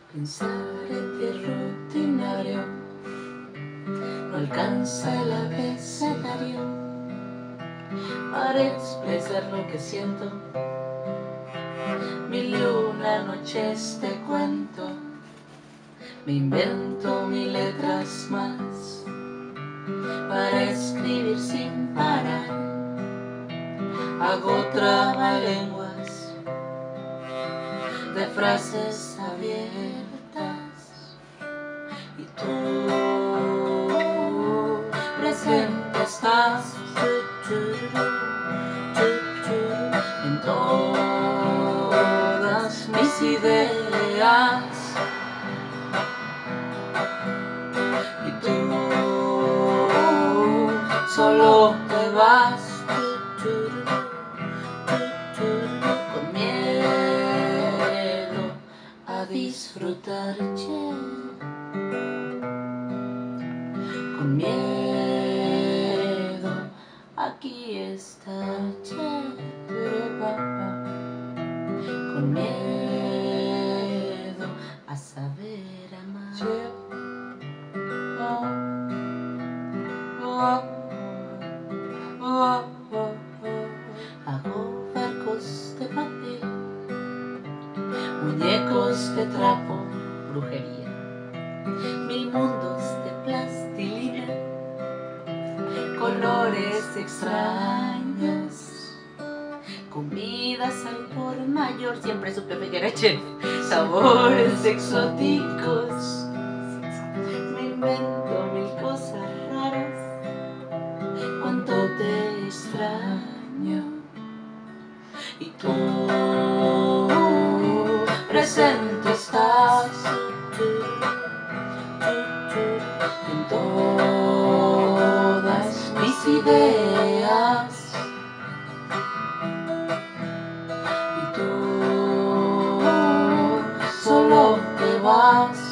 Pensar en ti rutinario, no alcanza el abecedario para expresar lo que siento. Mil y una noches te cuento, me invento 1000 letras más para escribir sin parar. Hago trabalenguas de frases abiertas y tú presente estás en todas mis ideas y tú solo te vas con miedo a disfrutar, con miedo aquí está, con miedo a saber amar. Hago barcos de papel, muñecos de trapo, brujería, 1000 mundos de plastilina, colores extraños, comidas al por mayor, siempre supe que era chef, sabores exóticos, me invento 1000 cosas raras, cuánto te extraño. Y tú presente estás en todas mis ideas y tú solo te vas